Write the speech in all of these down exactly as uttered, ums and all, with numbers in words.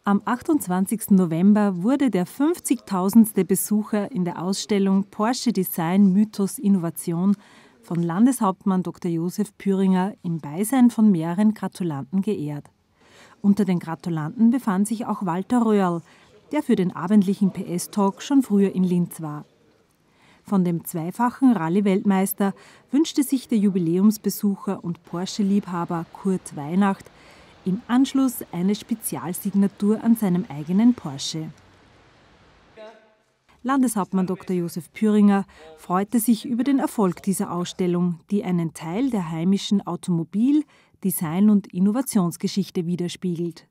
Am achtundzwanzigsten November wurde der fünfzigtausendste Besucher in der Ausstellung Porsche Design Mythos Innovation von Landeshauptmann Doktor Josef Püringer im Beisein von mehreren Gratulanten geehrt. Unter den Gratulanten befand sich auch Walter Röhrl, der für den abendlichen P S-Talk schon früher in Linz war. Von dem zweifachen Rallye-Weltmeister wünschte sich der Jubiläumsbesucher und Porsche-Liebhaber Kurt Weihnacht im Anschluss eine Spezialsignatur an seinem eigenen Porsche. Landeshauptmann Doktor Josef Püringer freute sich über den Erfolg dieser Ausstellung, die einen Teil der heimischen Automobil-, Design- und Innovationsgeschichte widerspiegelt.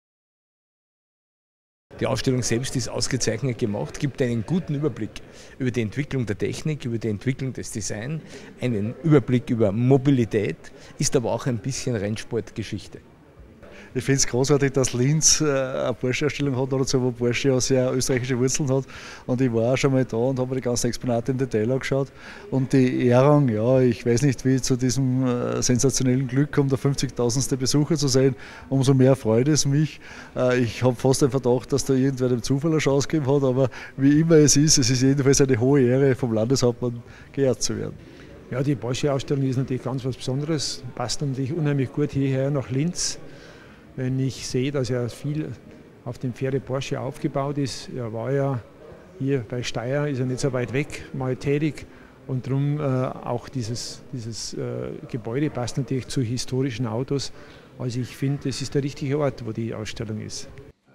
Die Ausstellung selbst ist ausgezeichnet gemacht, gibt einen guten Überblick über die Entwicklung der Technik, über die Entwicklung des Designs, einen Überblick über Mobilität, ist aber auch ein bisschen Rennsportgeschichte. Ich finde es großartig, dass Linz eine Porsche-Ausstellung hat, oder so, wo Porsche ja sehr österreichische Wurzeln hat. Und ich war auch schon mal da und habe mir die ganzen Exponate im Detail angeschaut. Und die Ehrung, ja, ich weiß nicht, wie zu diesem sensationellen Glück kommt, der fünfzigtausendste Besucher zu sein. Umso mehr freut es mich. Ich habe fast den Verdacht, dass da irgendwer dem Zufall eine Chance gegeben hat. Aber wie immer es ist, es ist jedenfalls eine hohe Ehre, vom Landeshauptmann geehrt zu werden. Ja, die Porsche-Ausstellung ist natürlich ganz was Besonderes. Passt natürlich unheimlich gut hierher nach Linz. Wenn ich sehe, dass ja viel auf dem Pferde Porsche aufgebaut ist, er war ja hier bei Steyr, ist er nicht so weit weg, mal tätig und darum äh, auch dieses, dieses äh, Gebäude passt natürlich zu historischen Autos. Also ich finde, das ist der richtige Ort, wo die Ausstellung ist.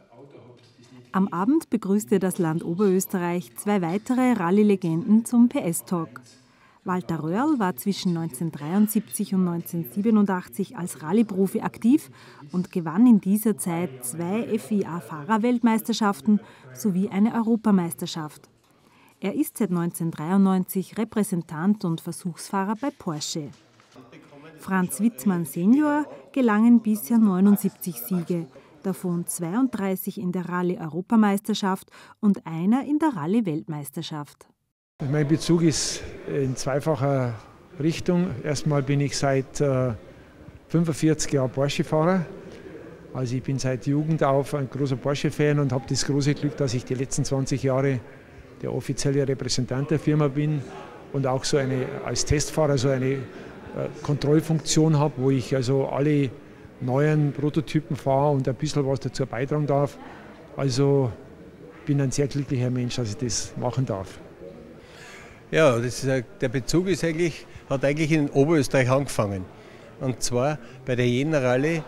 Am Abend begrüßte das Land Oberösterreich zwei weitere Rallye-Legenden zum P S-Talk. Walter Röhrl war zwischen neunzehnhundertdreiundsiebzig und neunzehnhundertsiebenundachtzig als Rallye-Profi aktiv und gewann in dieser Zeit zwei F I A-Fahrerweltmeisterschaften sowie eine Europameisterschaft. Er ist seit neunzehnhundertdreiundneunzig Repräsentant und Versuchsfahrer bei Porsche. Franz Wittmann Senior gelangen bisher neunundsiebzig Siege, davon zweiunddreißig in der Rallye-Europameisterschaft und einer in der Rallye-Weltmeisterschaft. Mein Bezug ist in zweifacher Richtung. Erstmal bin ich seit äh, fünfundvierzig Jahren Porsche-Fahrer. Also ich bin seit Jugend auf ein großer Porsche-Fan und habe das große Glück, dass ich die letzten zwanzig Jahre der offizielle Repräsentant der Firma bin und auch so eine, als Testfahrer so eine äh, Kontrollfunktion habe, wo ich also alle neuen Prototypen fahre und ein bisschen was dazu beitragen darf. Also bin ein sehr glücklicher Mensch, dass ich das machen darf. Ja, das ist, der Bezug ist eigentlich, hat eigentlich in Oberösterreich angefangen. Und zwar bei der Jena Rallye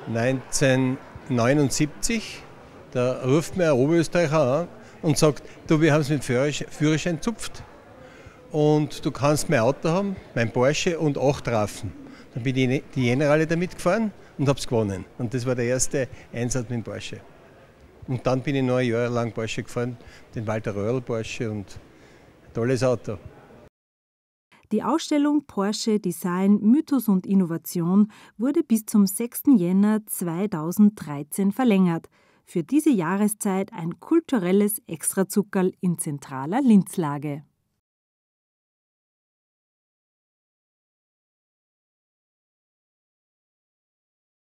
neunzehnhundertneunundsiebzig. Da ruft mir ein Oberösterreicher an und sagt, du, wir haben es mit Führerschein zupft und du kannst mein Auto haben, mein Porsche und acht Raffen. Dann bin ich die Jena Rallye damit gefahren und habe es gewonnen. Und das war der erste Einsatz mit dem Porsche. Und dann bin ich noch ein Jahr lang Porsche gefahren, den Walter Röhrl Porsche und tolles Auto. Die Ausstellung Porsche Design, Mythos und Innovation wurde bis zum sechsten Jänner zweitausenddreizehn verlängert. Für diese Jahreszeit ein kulturelles Extrazuckerl in zentraler Linzlage.